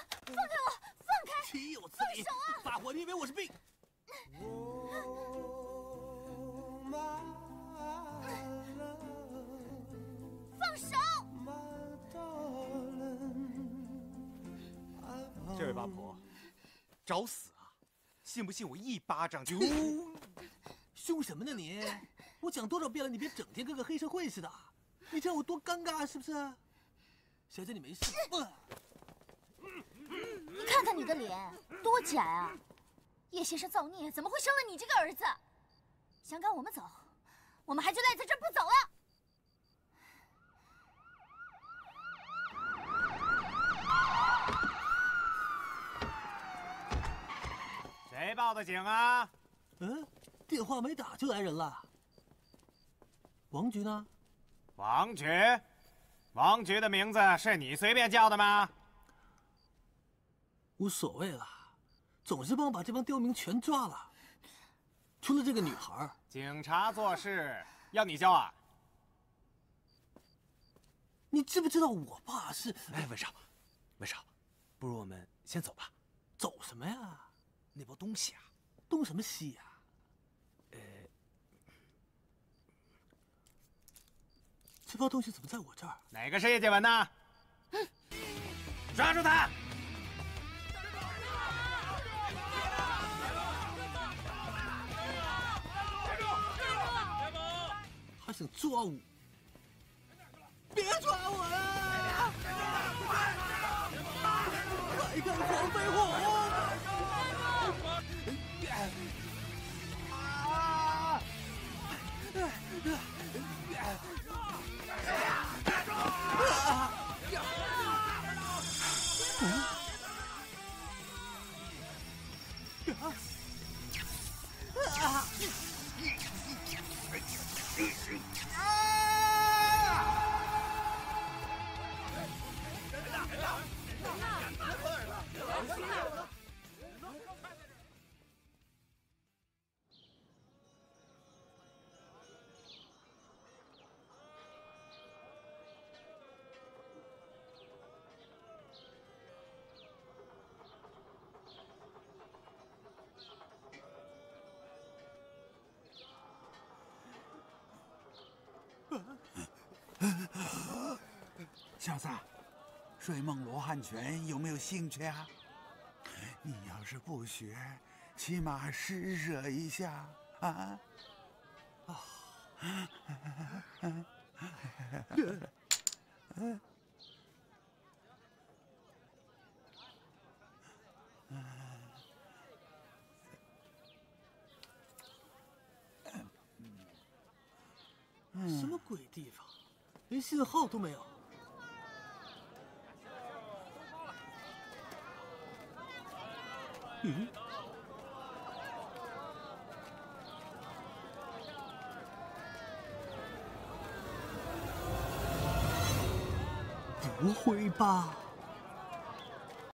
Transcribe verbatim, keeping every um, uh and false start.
放开我！放开！ 岂有此理！ 放手啊！ 发火，你以为我是病？ 放手！ 这位八婆，找死啊！信不信我一巴掌就…… 凶什么呢你？我讲多少遍了，你别整天跟个黑社会似的，你知道我多尴尬是不是？小姐你没事。 你看看你的脸，多假啊！叶先生造孽，怎么会生了你这个儿子？想赶我们走，我们还就赖在这儿不走了。 谁报的警啊？ 嗯，电话没打就来人了。王局呢？ 王局，王局的名字是你随便叫的吗？ 无所谓了，总是帮我把这帮刁民全抓了。除了这个女孩， 警察做事要你教啊？ 你知不知道我爸是？ 哎，文少，文少，不如我们先走吧。 走什么呀？ 那包东西啊， 东什么西呀？ 呃， 这包东西怎么在我这儿？ 哪个是叶介文呢？抓住他！ 还想抓我？别抓我呀！快看黄飞鸿！ 小子，睡梦罗汉拳有没有兴趣啊？你要是不学，起码施舍一下啊！啊！ 什么鬼地方，连信号都没有。嗯？不会吧？